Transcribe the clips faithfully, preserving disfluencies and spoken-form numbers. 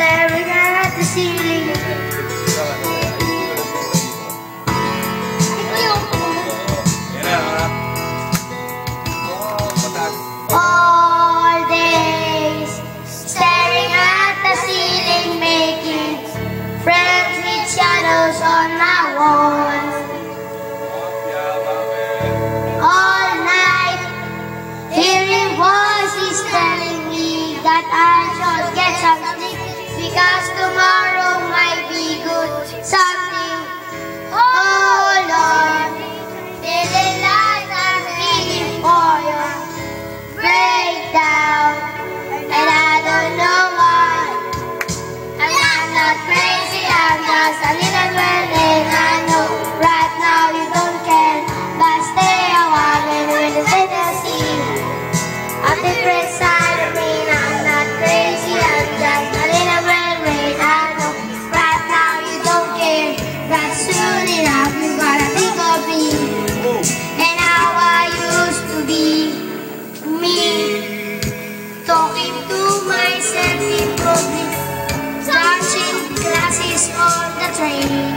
staring at the ceiling. All days, staring at the ceiling, making friends with shadows on my walls. All night, hearing voices telling me that I should get some sleep, because tomorrow might be good. Something, oh Lord, feeling like I'm feeling for you. Breakdown, and I don't know why. And I'm not crazy, I'm just a little bit late. I know right now you don't care, but stay a while when we're in the sea. A different side of me, I'm not crazy, I'm just a little bit late. I know right now you don't care, but soon enough you gotta think of me and how I used to be. Me, talking to myself in public, touching glasses on the train.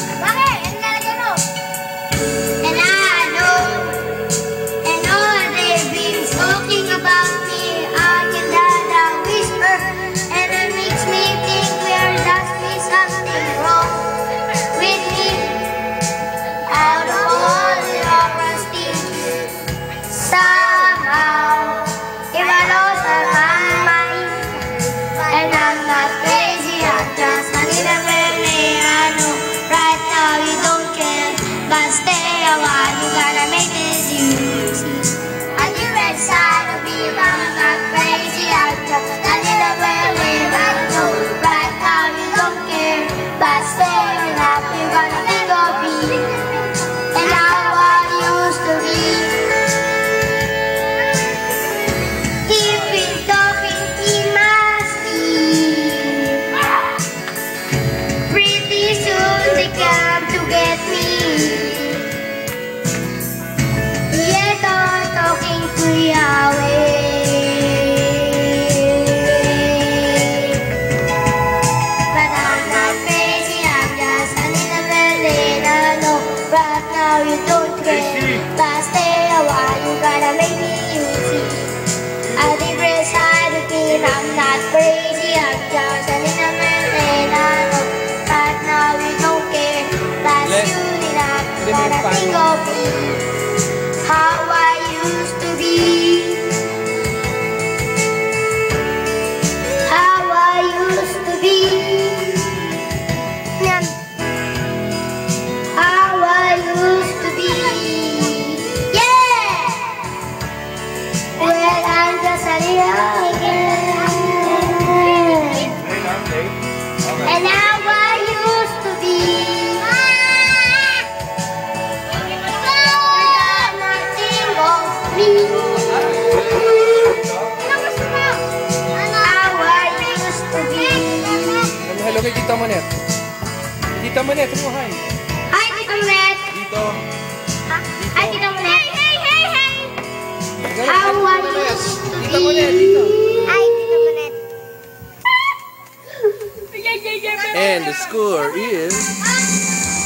And I know, and all they've been talking about me, I can hear the whisper, and it makes me think there does be something wrong with me. Out of all the honesty, somehow if I lost my mind, and I'm not crazy, I'm just a little bit late. I know right now you don't care, but stay a while, you gotta make this easy. A different side of me, I'm not crazy, I'm just a little bit late. I know right now you don't care, but stay enough, you gotta think of me and how I used to be. Get me, yet I'm talking to Yahweh. But I'm not crazy, I'm just a little bit late. I know right now you don't care, but stay a while, you gotta make me easy. A different side of me, I'm not crazy, I'm just a little bit late. I know right now you don't care, but soon enough you gotta think of me, how I used to be, how I used to be, how I used to be, yeah. Well, I'm just a little girl, and how I used to be. Hello kay Tita Monet. Tita Monet, ano hi? Hi, Tita Monet. Dito. Hi, Tita Monet. Hey, hey, hey, hey. How are you? Tita Monet, dito. Hi, Tita Monet. And the score is